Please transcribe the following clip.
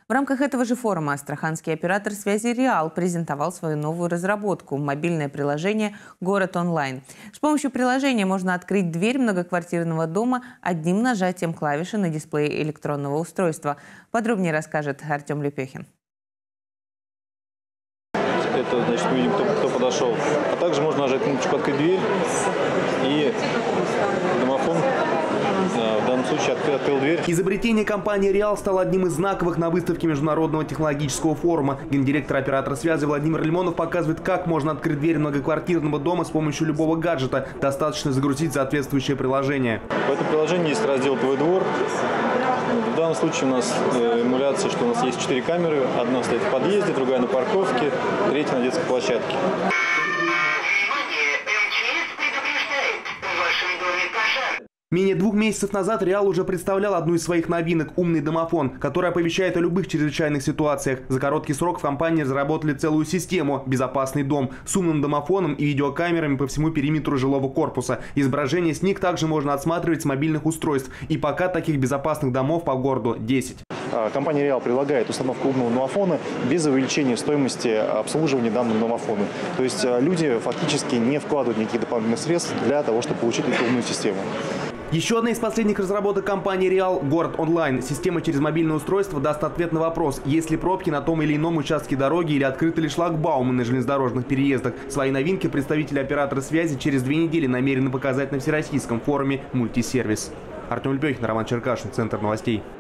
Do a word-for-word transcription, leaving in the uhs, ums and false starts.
В рамках этого же форума астраханский оператор связи «Реал» презентовал свою новую разработку – мобильное приложение «Город онлайн». С помощью приложения можно открыть дверь многоквартирного дома одним нажатием клавиши на дисплее электронного устройства. Подробнее расскажет Артем Лепехин. Это, значит, мы видим, кто, кто подошел. А также можно нажать кнопочку «Открыть дверь», и домофон в данном случае открыл, открыл дверь. Изобретение компании «Реал» стало одним из знаковых на выставке Международного технологического форума. Гендиректор оператора связи Владимир Лимонов показывает, как можно открыть дверь многоквартирного дома с помощью любого гаджета. Достаточно загрузить соответствующее приложение. В этом приложении есть раздел «Твой двор». В данном случае у нас эмуляция, что у нас есть четыре камеры. Одна стоит в подъезде, другая на парковке, третья на детской площадке. Менее двух месяцев назад «Реал» уже представлял одну из своих новинок – умный домофон, который оповещает о любых чрезвычайных ситуациях. За короткий срок в компании разработали целую систему «Безопасный дом» с умным домофоном и видеокамерами по всему периметру жилого корпуса. Изображение с них также можно отсматривать с мобильных устройств. И пока таких безопасных домов по городу десять. Компания «Реал» предлагает установку умного домофона без увеличения стоимости обслуживания данного домофона. То есть люди фактически не вкладывают никаких дополнительных средств для того, чтобы получить эту умную систему. Еще одна из последних разработок компании «Реал» – «Город онлайн». Система через мобильное устройство даст ответ на вопрос, есть ли пробки на том или ином участке дороги или открыты ли шлагбаумы на железнодорожных переездах. Свои новинки представители оператора связи через две недели намерены показать на Всероссийском форуме «Мультисервис». Артем Лепехин, Роман Черкашин, Центр новостей.